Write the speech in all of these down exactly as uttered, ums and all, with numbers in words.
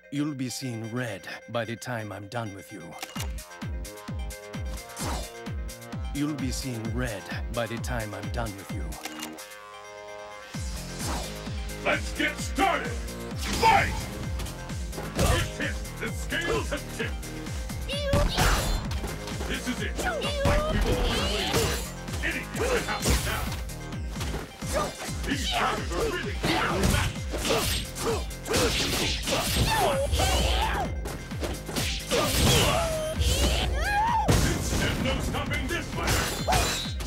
You'll be seeing red by the time I'm done with you. You'll be seeing red by the time I'm done with you. Let's get started! Fight! First hit, the scales have tipped. This is it. The fight we've all been waiting for. Anything can happen now. These fighters are really evenly matched. There's no stopping this fighter.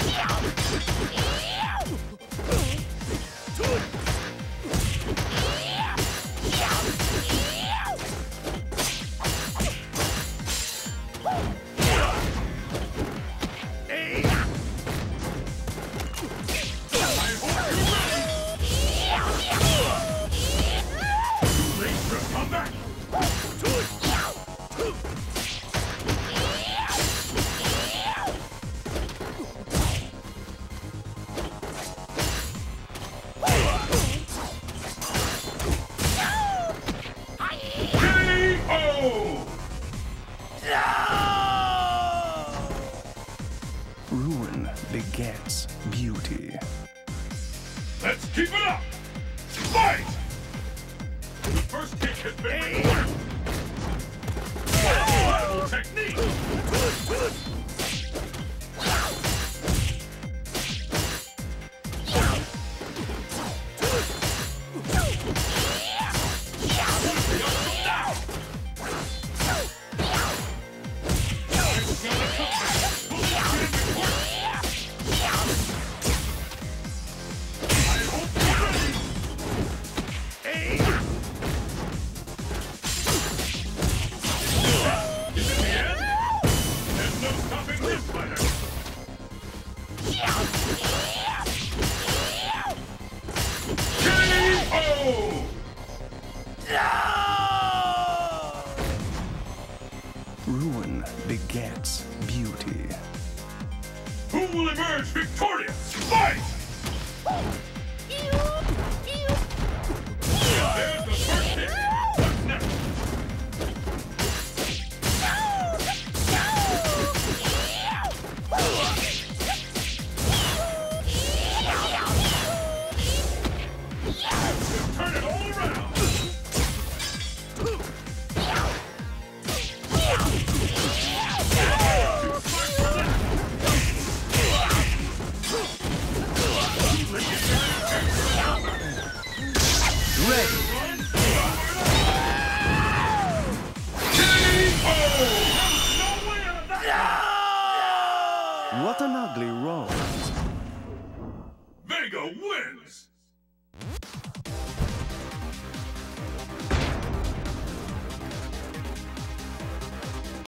Ruin begets beauty. Let's keep it up! Fight! The first hit has been recorded. Incredible technique! Ruin begets beauty. Who will emerge victorious? Fight! There's the first hit. What's next? Turn it all around! Ready! What an ugly rose! Vega wins!